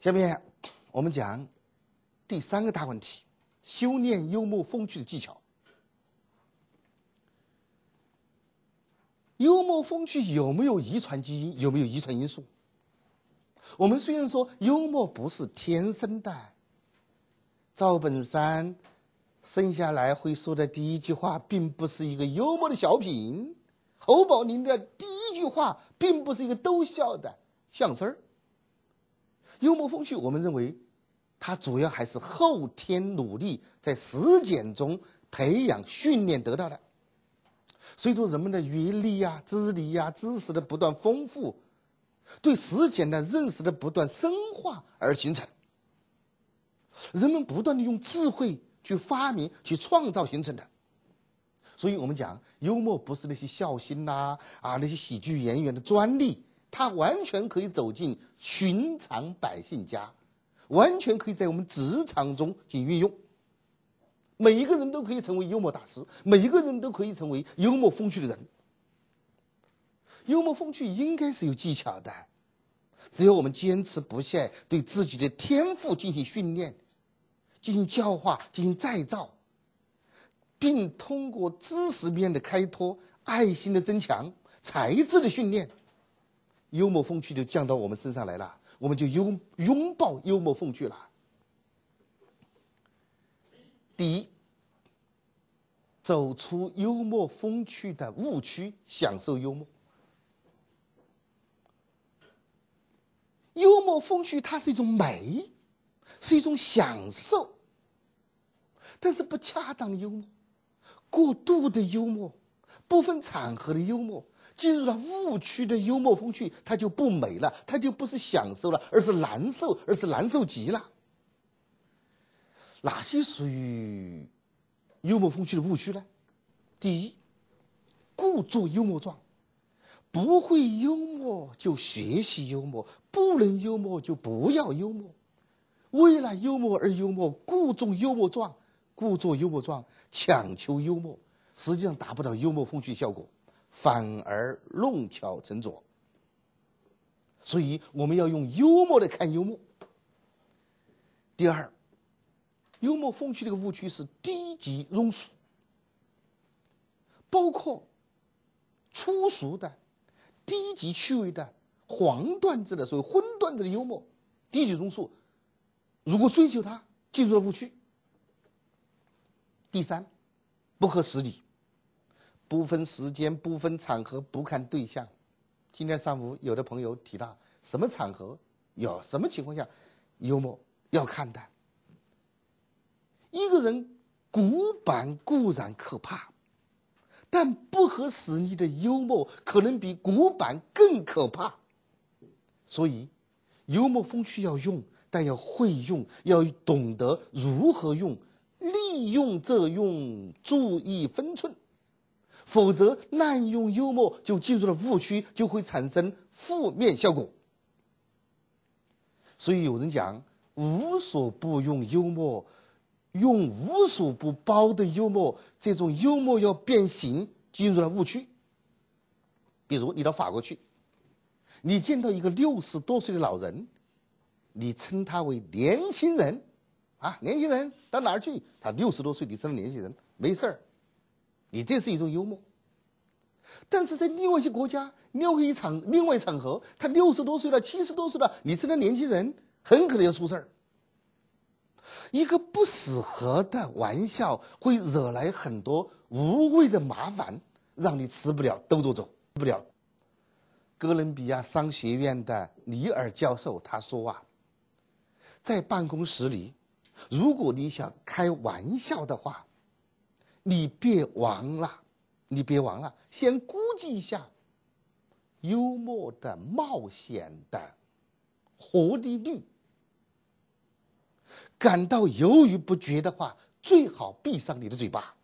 下面我们讲第3个大问题：修炼幽默风趣的技巧。幽默风趣有没有遗传基因？有没有遗传因素？我们虽然说幽默不是天生的，赵本山生下来会说的第一句话并不是一个幽默的小品，侯宝林的第一句话并不是一个逗笑的相声儿。幽默风趣，我们认为它主要还是后天努力在实践中培养训练得到的。随着人们的阅历呀、资历呀、知识的不断丰富，对实践的认识的不断深化而形成。人们不断的用智慧去发明、去创造形成的。所以我们讲，幽默不是那些笑星那些喜剧演员的专利，它完全可以走进寻常百姓家，完全可以在我们职场中进行运用。每一个人都可以成为幽默大师，每一个人都可以成为幽默风趣的人。幽默风趣应该是有技巧的，只要我们坚持不懈，对自己的天赋进行训练、进行教化、进行再造，并通过知识面的开拓、爱心的增强、才智的训练，幽默风趣就降到我们身上来了，我们就拥抱幽默风趣了。第一，走出幽默风趣的误区，享受幽默。幽默风趣它是一种美，是一种享受，但是不恰当的幽默、过度的幽默、不分场合的幽默，进入了误区的幽默风趣，它就不美了，它就不是享受了，而是难受，而是难受极了。哪些属于幽默风趣的误区呢？第一，故作幽默状，不会幽默就学习幽默，不能幽默就不要幽默，为了幽默而幽默，故作幽默状，强求幽默，实际上达不到幽默风趣的效果，反而弄巧成拙。所以我们要用幽默的看幽默。第二，幽默风趣的一个误区是低级庸俗，包括粗俗的、低级趣味的、黄段子的、所谓荤段子的幽默，低级庸俗。如果追求它，进入了误区。第三，不合时宜，不分时间、不分场合、不看对象。今天上午有的朋友提到，什么场合、有什么情况下幽默要看的。一个人古板固然可怕，但不合时宜的幽默可能比古板更可怕。所以幽默风趣要用，但要会用，要懂得如何用，利用这用，注意分寸，否则滥用幽默就进入了误区，就会产生负面效果。所以有人讲，无所不用幽默，用无所不包的幽默，这种幽默要变形，进入了误区。比如你到法国去，你见到一个60多岁的老人，你称他为年轻人年轻人到哪儿去？他60多岁，你称他年轻人，没事儿，你这是一种幽默。但是在另外一些国家，另外一场合，他60多岁了、70多岁了，你称他年轻人，很可能要出事儿。一个不适合的玩笑会惹来很多无谓的麻烦，让你吃不了兜着走不了。哥伦比亚商学院的尼尔教授他说在办公室里，如果你想开玩笑的话，你别忘了，先估计一下幽默的冒险的活力率。感到犹豫不决的话，最好闭上你的嘴巴。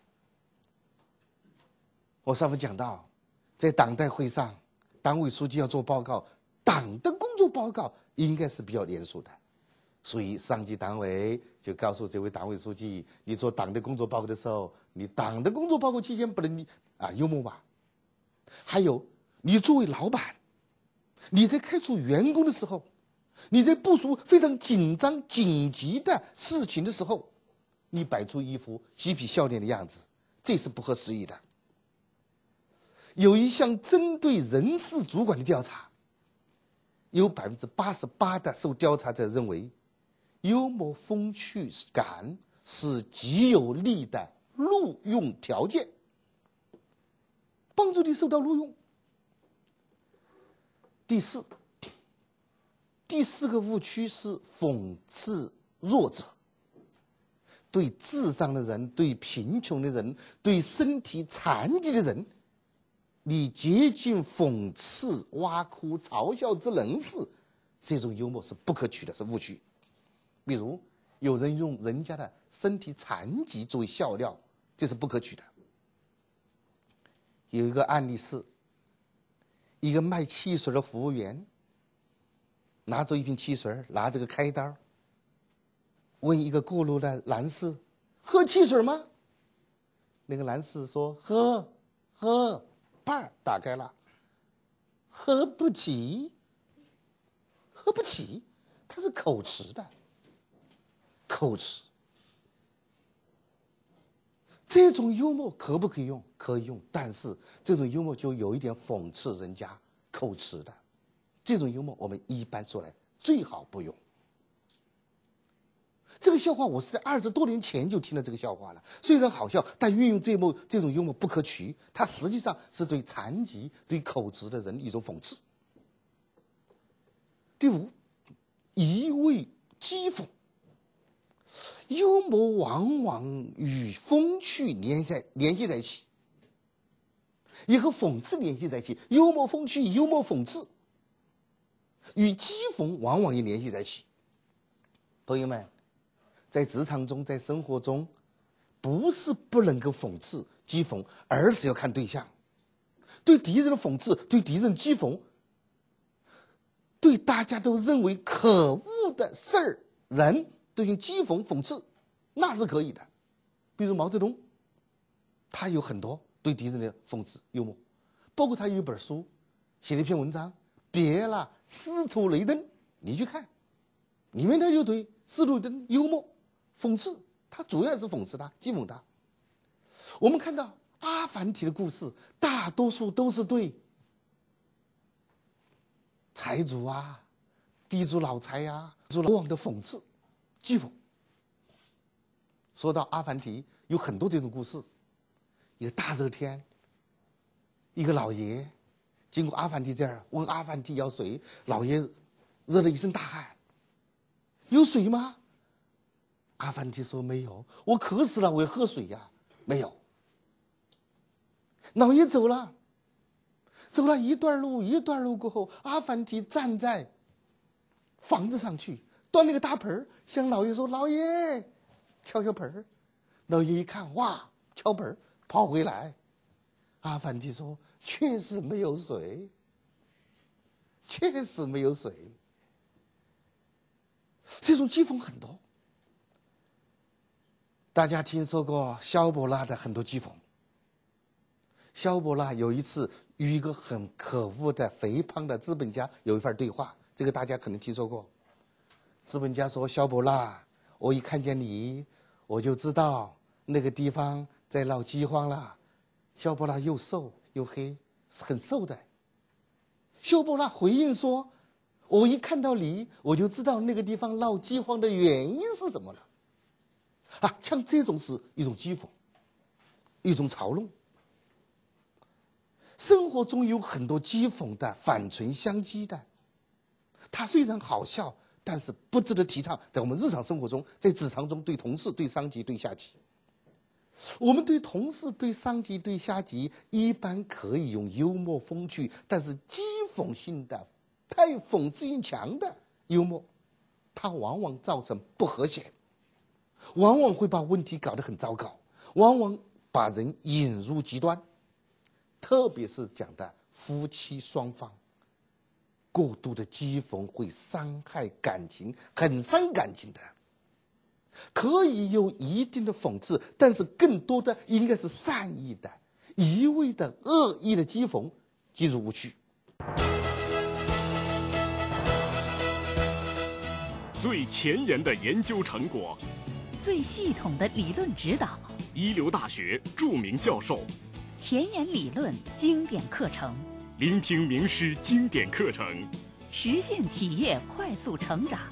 我上次讲到，在党代会上，党委书记要做报告，党的工作报告应该是比较严肃的，所以上级党委就告诉这位党委书记，你做党的工作报告的时候，你党的工作报告期间不能幽默吧。还有，你作为老板，你在开除员工的时候， 你在部署非常紧张紧急的事情的时候，你摆出一副嬉皮笑脸的样子，这是不合时宜的。有一项针对人事主管的调查，有88%的受调查者认为，幽默风趣感是极有利的录用条件，帮助你受到录用。第四个误区是讽刺弱者，对智障的人、对贫穷的人、对身体残疾的人，你竭尽讽刺、挖苦、嘲笑之能事，这种幽默是不可取的，是误区。比如有人用人家的身体残疾作为笑料，这是不可取的。有一个案例是，一个卖汽水的服务员拿着一瓶汽水，拿着个开刀，问一个过路的男士：“喝汽水吗？”那个男士说：“喝。”啪，打开了，喝不起，他是口吃的，口吃。这种幽默可不可以用？可以用，但是这种幽默就有一点讽刺人家口吃的，这种幽默我们一般说来最好不用。这个笑话我是在20多年前就听了这个笑话了，虽然好笑，但运用这种幽默不可取，它实际上是对残疾、对口吃的人一种讽刺。第5，一味讥讽。幽默往往与风趣联系在一起，也和讽刺联系在一起。幽默风趣、幽默讽刺与讥讽往往也联系在一起。朋友们，在职场中，在生活中，不是不能够讽刺讥讽，而是要看对象。对敌人的讽刺，对敌人讥讽，对大家都认为可恶的事儿人都用讥讽讽刺，那是可以的。比如毛泽东，他有很多对敌人的讽刺幽默，包括他有一本书写了一篇文章，别了司徒雷登，你去看，里面他就对司徒雷登幽默讽刺，他主要是讽刺他，讥讽他。我们看到阿凡提的故事，大多数都是对财主啊、地主老财啊、国王的讽刺、讥讽。说到阿凡提，有很多这种故事。一个大热天，一个老爷经过阿凡提这儿，问阿凡提要水，老爷热了一身大汗，有水吗？阿凡提说没有，我渴死了，我要喝水呀。没有。老爷走了一段路过后，阿凡提站在房子上去，端了个大盆，向老爷说：“老爷，敲敲盆。”老爷一看，哇，敲盆，跑回来。阿凡提说：“确实没有水，确实没有水。”这种讥讽很多。大家听说过萧伯纳的很多讥讽。萧伯纳有一次与一个很可恶的肥胖的资本家有一番对话，这个大家可能听说过。资本家说：“萧伯纳，我一看见你，我就知道那个地方在闹饥荒了。”萧伯纳又瘦又黑，很瘦的。萧伯纳回应说：“我一看到你，我就知道那个地方闹饥荒的原因是什么了。”像这种是一种讥讽，一种嘲弄。生活中有很多讥讽的、反唇相讥的，它虽然好笑，但是不值得提倡。在我们日常生活中，在职场中，对同事、对上级、对下级，我们对同事、对上级、对下级一般可以用幽默风趣，但是讥讽性的、太讽刺性强的幽默，它往往造成不和谐，往往会把问题搞得很糟糕，往往把人引入极端。特别是讲的夫妻双方，过度的讥讽会伤害感情，很伤感情的。可以有一定的讽刺，但是更多的应该是善意的、一味的恶意的讥讽，进入误区。 最前沿的研究成果， 最系统的理论指导， 一流大学著名教授， 前沿理论经典课程， 聆听名师经典课程， 实现企业快速成长。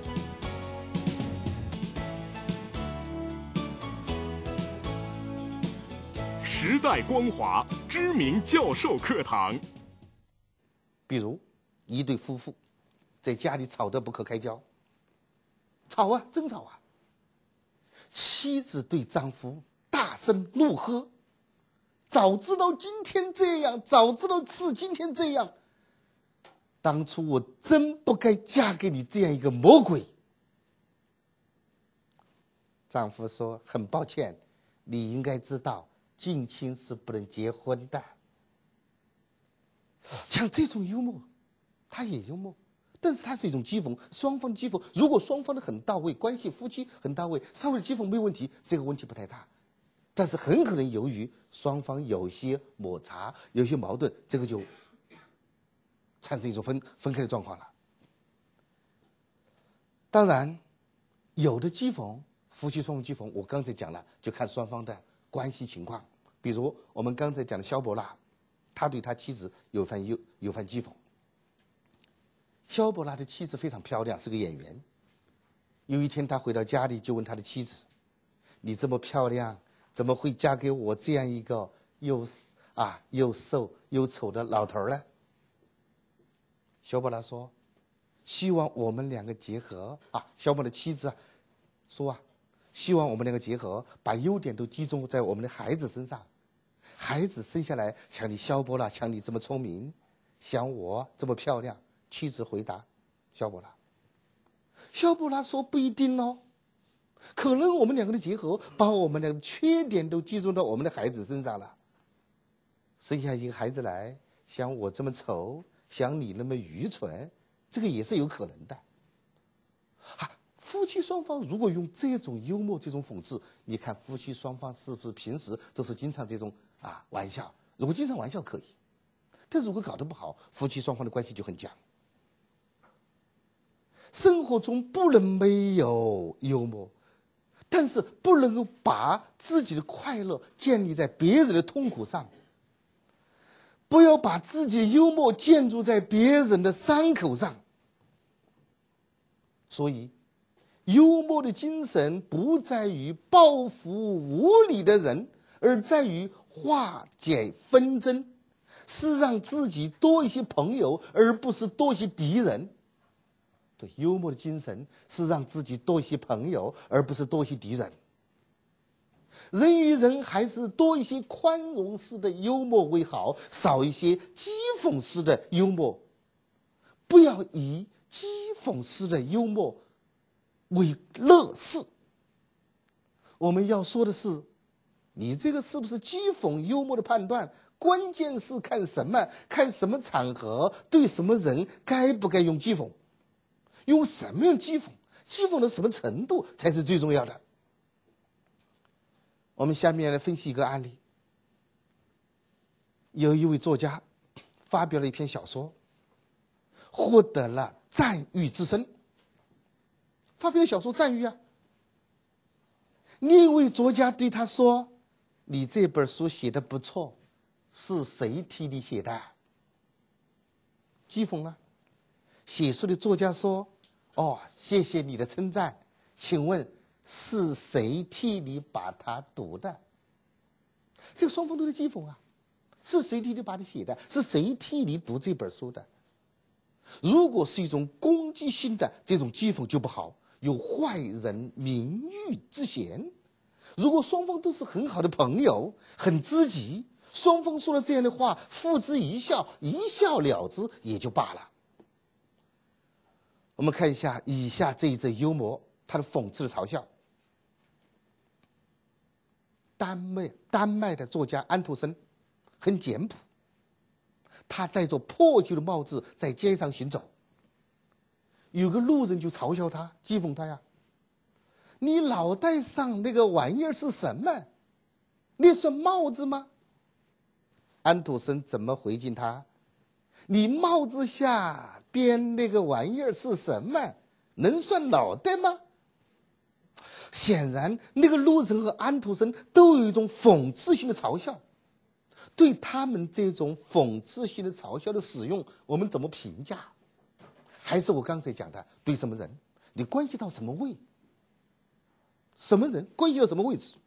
时代光华知名教授课堂。 比如一对夫妇在家里吵得不可开交，吵啊，争吵啊，妻子对丈夫大声怒喝：早知道今天这样，早知道是今天这样，当初我真不该嫁给你这样一个魔鬼。丈夫说：很抱歉，你应该知道近亲是不能结婚的。像这种幽默，他也幽默，但是它是一种讥讽，双方的讥讽。如果双方的很到位，关系夫妻很到位，稍微的讥讽没有问题，这个问题不太大。但是很可能由于双方有些摩擦，有些矛盾，这个就产生一种分开的状况了。当然，有的讥讽，夫妻双方讥讽，我刚才讲了，就看双方的关系情况。比如我们刚才讲的萧伯纳，他对他妻子有番讥讽。萧伯纳的妻子非常漂亮，是个演员。有一天他回到家里，就问他的妻子：你这么漂亮，怎么会嫁给我这样一个又瘦又丑的老头呢？萧伯纳说：希望我们两个结合啊。萧伯纳的妻子说希望我们两个结合，把优点都集中在我们的孩子身上。孩子生下来像你萧伯纳，像你这么聪明，像我这么漂亮。妻子回答萧伯纳。萧伯纳说：不一定哦，可能我们两个的结合，把我们的缺点都集中到我们的孩子身上了。生下一个孩子来，像我这么丑，像你那么愚蠢，这个也是有可能的。夫妻双方如果用这种幽默、这种讽刺，你看夫妻双方是不是平时都是经常这种玩笑？如果经常玩笑可以，但如果搞得不好，夫妻双方的关系就很僵。生活中不能没有幽默，但是不能够把自己的快乐建立在别人的痛苦上，不要把自己的幽默建筑在别人的伤口上。所以幽默的精神不在于报复无理的人，而在于化解纷争，是让自己多一些朋友，而不是多一些敌人。对，幽默的精神是让自己多一些朋友，而不是多一些敌人。人与人还是多一些宽容式的幽默为好，少一些讥讽式的幽默。不要以讥讽式的幽默为乐事。我们要说的是，你这个是不是讥讽幽默的判断，关键是看什么，看什么场合，对什么人该不该用讥讽，用什么样讥讽，讥讽的什么程度才是最重要的。我们下面来分析一个案例。有一位作家发表了一篇小说，获得了赞誉之声。发表小说赞誉另一位作家对他说：你这本书写得不错，是谁替你写的？讥讽啊。写书的作家说：谢谢你的称赞，请问是谁替你把它读的？这个双方都在讥讽是谁替你把它写的？是谁替你读这本书的？如果是一种攻击性的这种讥讽就不好，有坏人名誉之嫌。如果双方都是很好的朋友，很知己，双方说了这样的话，付之一笑，一笑了之也就罢了。我们看一下以下这一则幽默，它的讽刺的嘲笑。丹麦的作家安徒生很简朴，他戴着破旧的帽子在街上行走，有个路人就嘲笑他，讥讽他你脑袋上那个玩意儿是什么？那算帽子吗？安徒生怎么回敬他？你帽子下边那个玩意儿是什么？ 能算脑袋吗？显然，那个陆人和安徒生都有一种讽刺性的嘲笑。对他们这种讽刺性的嘲笑的使用，我们怎么评价？还是我刚才讲的，对什么人，你关系到什么位？什么人关系到什么位置？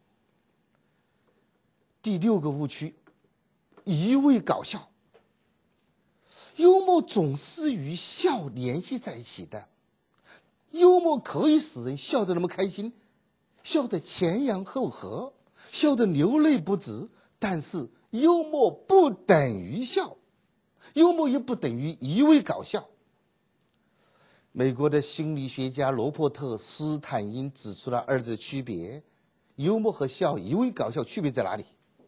第6个误区，一味搞笑。幽默总是与笑联系在一起的。幽默可以使人笑得那么开心，笑得前仰后合，笑得流泪不止，但是幽默不等于笑，幽默也不等于一味搞笑。美国的心理学家罗伯特·斯坦因指出了二者的区别。幽默和笑、一味搞笑区别在哪里？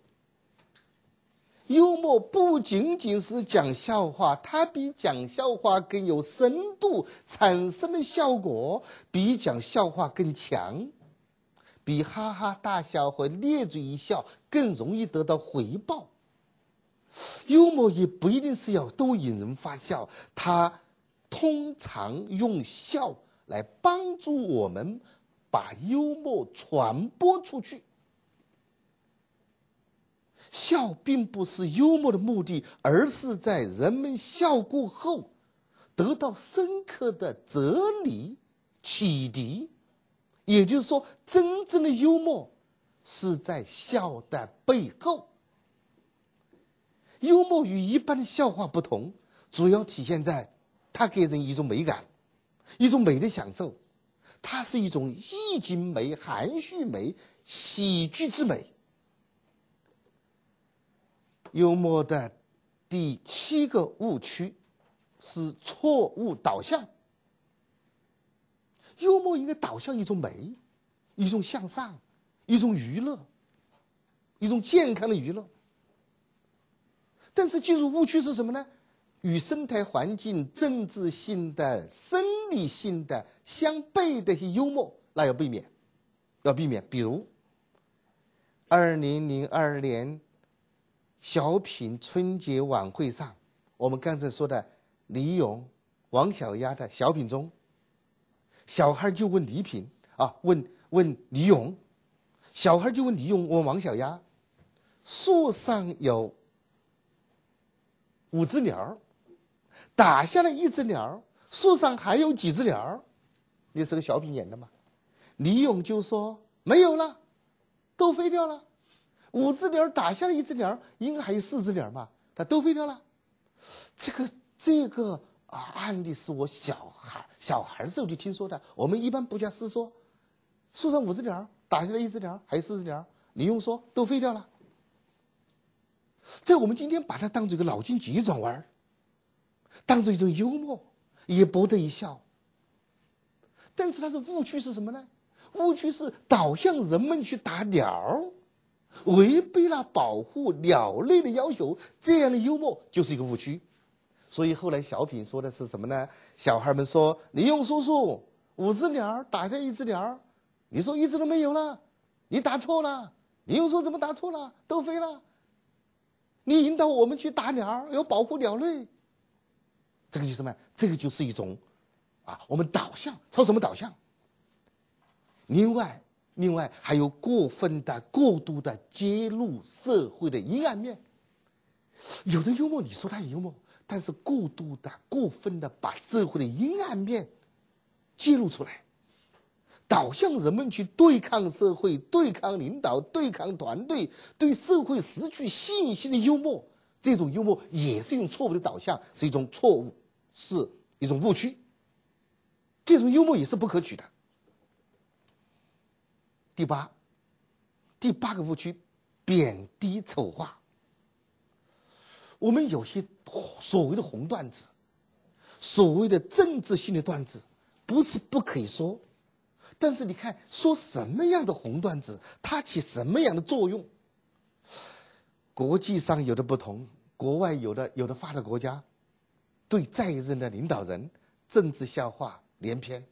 幽默不仅仅是讲笑话，它比讲笑话更有深度，产生的效果比讲笑话更强，比哈哈大笑和咧嘴一笑更容易得到回报。幽默也不一定是要都引人发笑，它通常用笑来帮助我们把幽默传播出去。笑并不是幽默的目的，而是在人们笑过后得到深刻的哲理启迪。也就是说，真正的幽默是在笑的背后。幽默与一般的笑话不同，主要体现在它给人一种美感，一种美的享受。它是一种意境美、含蓄美、喜剧之美。幽默的第7个误区是错误导向。幽默应该导向一种美，一种向上，一种娱乐，一种健康的娱乐。但是进入误区是什么呢？与生态环境、政治性的、生理性的相悖的一些幽默，那要避免。比如2002年小品春节晚会上，我们刚才说的李咏、王小丫的小品中，小孩就问李品问李咏，小孩就问李咏问王小丫，树上有5只鸟，打下来1只鸟，树上还有几只鸟？那是个小品演的嘛。李咏就说没有了，都飞掉了。5只鸟打下来1只鸟，应该还有4只鸟嘛，它都飞掉了。这个案例是我小孩的时候就听说的。我们一般不假思索，树上5只鸟，打下来1只鸟，还有4只鸟。李咏说都飞掉了。在我们今天把它当作一个脑筋急转弯，当作一种幽默，也博得一笑。但是它的误区是什么呢？误区是导向人们去打鸟，违背了保护鸟类的要求，这样的幽默就是一个误区。所以后来小品说的是什么呢？小孩们说李咏叔叔5只鸟打下1只鸟，你说1只都没有了，你打错了。李咏说怎么打错了？都飞了。你引导我们去打鸟，要保护鸟类。这个就是什么？这个就是一种我们导向，朝什么导向？另外还有过分的、过度的揭露社会的阴暗面。有的幽默，你说它幽默，但是过度的、过分的把社会的阴暗面揭露出来，导向人们去对抗社会、对抗领导、对抗团队，对社会失去信心的幽默。这种幽默也是一种错误的导向，是一种错误，是一种误区。这种幽默也是不可取的。第八个误区，贬低丑化。我们有些所谓的红段子，所谓的政治性的段子，不是不可以说，但是你看说什么样的红段子，它起什么样的作用。国际上有的不同，国外有的发达国家对在任的领导人政治笑话连篇。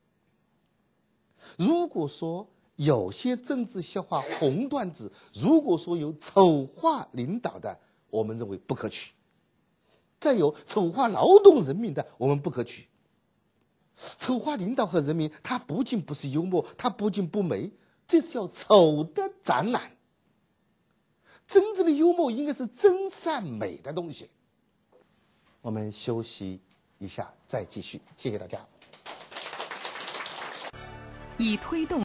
如果说有些政治笑话红段子，如果说有丑化领导的，我们认为不可取；再有丑化劳动人民的，我们不可取。 丑化领导和人民，它不仅不是幽默，它不仅不美，这是要丑的展览。真正的幽默应该是真善美的东西。我们休息一下再继续，谢谢大家。 以推动